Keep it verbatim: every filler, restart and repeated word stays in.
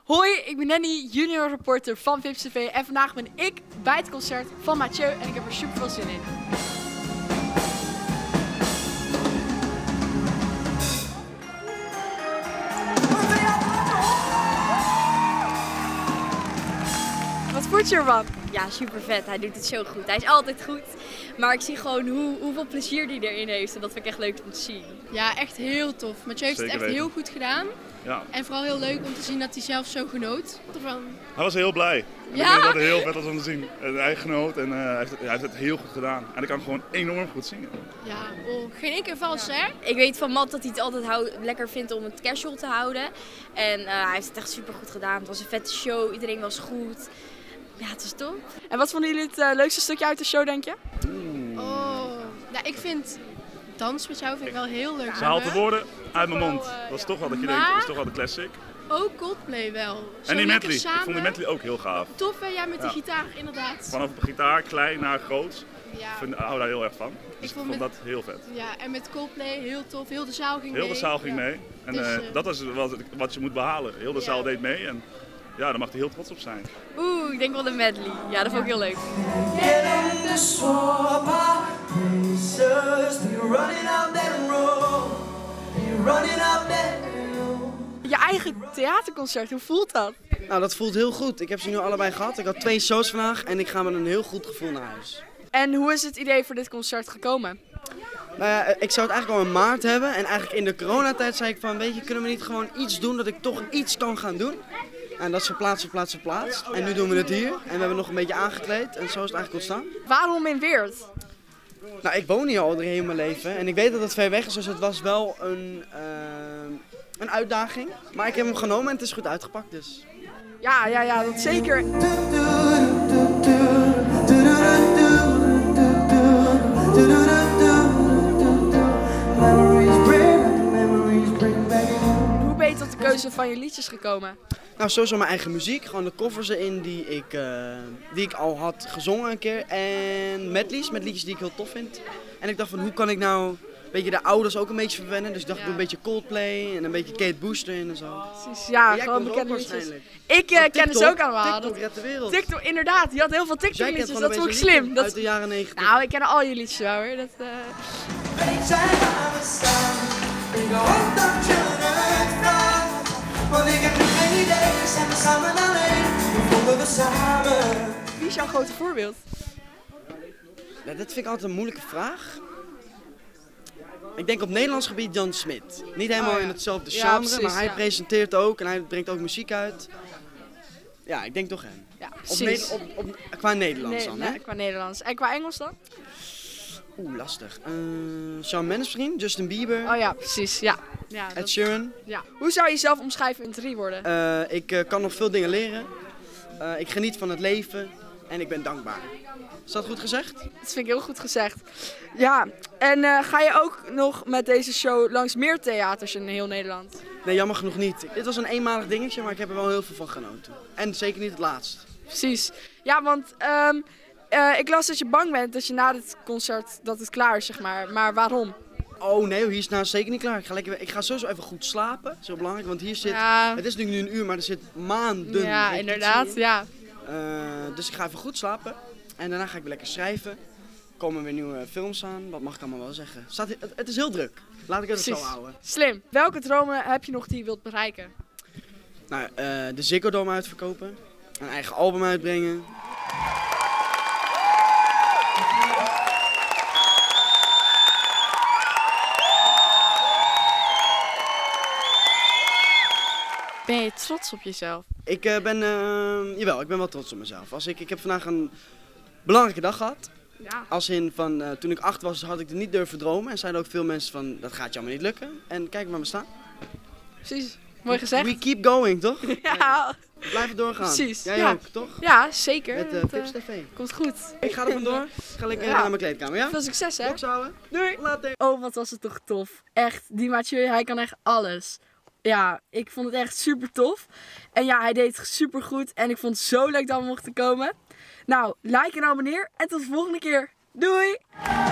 Hoi, ik ben Nanny, junior reporter van Vips T V en vandaag ben ik bij het concert van Mathieu en ik heb er super veel zin in. Wat vond je ervan? Ja, super vet. Hij doet het zo goed. Hij is altijd goed. Maar ik zie gewoon hoe, hoeveel plezier hij erin heeft. En dat vind ik echt leuk om te zien. Ja, echt heel tof. Mathieu heeft Zeker het echt weten. heel goed gedaan. Ja. En vooral heel leuk om te zien dat hij zelf zo genoot ervan. Hij was heel blij. Ja? Ik denk dat het heel vet was om te zien. En hij genoot en uh, hij, heeft het, hij heeft het heel goed gedaan. En hij kan gewoon enorm goed zingen. Ja, oh, geen één keer vals, hè? Ik weet van Matt dat hij het altijd hou- lekker vindt om het casual te houden. En uh, hij heeft het echt super goed gedaan. Het was een vette show. Iedereen was goed. Ja, het is top. En wat vonden jullie het uh, leukste stukje uit de show, denk je? Oh, nou, ik vind dans met jou vind ik wel heel leuk. Ze haalt de nummer. woorden uit mijn mond. Dat is toch wel dat je Maar- denkt, dat is toch wel de classic. Ook Coldplay wel. Zo En die lekker medley. Ik samen. vond die medley ook heel gaaf. Tof, hè? Ja, met Ja. die gitaar, inderdaad. Vanaf de gitaar, klein naar groot. Ja. Ik vind- hou daar heel erg van. Dus Ik ik vond vond met- dat heel vet. Ja, en met Coldplay heel tof. Heel de zaal ging mee. Heel de zaal ging Ja. mee. En Dus, uh, uh, dat is wat, wat je moet behalen. Heel de Ja. zaal deed mee. En ja, daar mag hij heel trots op zijn. Oeh, ik denk wel de medley. Ja, dat vond ik heel leuk. Getting the swamp places, you're running up that road, you're running up that hill. Je eigen theaterconcert, hoe voelt dat? Nou, dat voelt heel goed. Ik heb ze nu allebei gehad. Ik had twee shows vandaag en ik ga met een heel goed gevoel naar huis. En hoe is het idee voor dit concert gekomen? Nou ja, ik zou het eigenlijk al in maart hebben. En eigenlijk in de coronatijd zei ik van, weet je, kunnen we niet gewoon iets doen dat ik toch iets kan gaan doen? En dat is verplaatst, verplaatst, verplaatst. En nu doen we het hier. En we hebben nog een beetje aangekleed. En zo is het eigenlijk ontstaan. Waarom in Weert? Nou, ik woon hier al heel mijn leven. En ik weet dat het ver weg is, dus het was wel een, uh, een uitdaging. Maar ik heb hem genomen en het is goed uitgepakt dus. Ja, ja, ja, dat zeker. Memories bring, memories bring back. Hoe ben je tot de keuze van je liedjes gekomen? Nou, sowieso mijn eigen muziek. Gewoon de covers erin die ik, uh, die ik al had gezongen een keer. En medleys, met liedjes die ik heel tof vind. En ik dacht van, hoe kan ik nou een beetje de ouders ook een beetje verwennen. Dus ik dacht, ik doe een beetje Coldplay en een beetje Kate Bush erin en zo. Precies, ja, En jij gewoon komt ook bekende liedjes. waarschijnlijk. Ik uh, Want ken dus TikTok- ook allemaal. TikTok Dat- redt de wereld. TikTok, inderdaad, die had heel veel Dus jij TikTok kent liedjes, gewoon dat een vond ik beetje slim. lied Dat... uit de jaren negentig. Nou, ik ken al je liedjes wel hoor. Dat, uh... Zijn aan de staan, ik hoop dat je het vraagt. Want ik heb nu geen idee, zijn we samen alleen, hoe vonden we samen? Wie is jouw grote voorbeeld? Ja, dat vind ik altijd een moeilijke vraag. Ik denk op Nederlands gebied Jan Smit. Niet helemaal Oh, ja. in hetzelfde Ja, genre, precies, maar hij ja. presenteert ook en hij brengt ook muziek uit. Ja, ik denk toch hem. Ja, Op precies. Ne- op, op, qua Nederlands Nee, dan, nee, hè? qua Nederlands. En qua Engels dan? Oeh, lastig. Uh, Shawn Mendes vriend, Justin Bieber, Oh ja, precies. Ja. Ja, Ed dat... Sheeran. ja. Hoe zou je jezelf omschrijven in drie woorden? Uh, ik uh, kan nog veel dingen leren. Uh, ik geniet van het leven en ik ben dankbaar. Is dat goed gezegd? Dat vind ik heel goed gezegd. Ja, en uh, ga je ook nog met deze show langs meer theaters in heel Nederland? Nee, jammer genoeg niet. Dit was een eenmalig dingetje, maar ik heb er wel heel veel van genoten. En zeker niet het laatst. Precies. Ja, want um, uh, ik las dat je bang bent dat je na dit concert dat het klaar is, zeg maar. Maar waarom? Oh nee, hier is het nou zeker niet klaar. Ik ga, lekker, ik ga sowieso even goed slapen. Dat is heel belangrijk, want hier zit... Ja, Het is nu een uur, maar er zit maanden ja repetitie inderdaad. in. Ja. Uh, dus ik ga even goed slapen. En daarna ga ik weer lekker schrijven. Komen weer nieuwe films aan. Wat mag ik allemaal wel zeggen? Staat, het, het is heel druk. Laat ik het zo Precies. houden. Slim. Welke dromen heb je nog die je wilt bereiken? Nou, uh, de Ziggo Dome uitverkopen. Een eigen album uitbrengen. Ben je trots op jezelf? Ik uh, ben, uh, jawel, ik ben wel trots op mezelf. Als ik, ik heb vandaag een belangrijke dag gehad. Ja. Als in van, uh, toen ik acht was, had ik het niet durven dromen. En zeiden ook veel mensen van, dat gaat je allemaal niet lukken. En kijk waar we staan. Precies. Mooi gezegd. We keep going, toch? Ja, We blijven doorgaan. Precies, Jij ja. ook, toch? ja zeker. Met uh, Dat, Vips uh, T V. komt goed. Ik ga er vandoor. Ik ga lekker Ja. naar mijn kleedkamer, ja? Veel succes hè. Box houden. Doei. Later. Oh, wat was het toch tof. Echt, die Mathieu, hij kan echt alles. Ja, ik vond het echt super tof. En ja, hij deed het super goed. En ik vond het zo leuk dat we mochten komen. Nou, like en abonneer. En tot de volgende keer. Doei!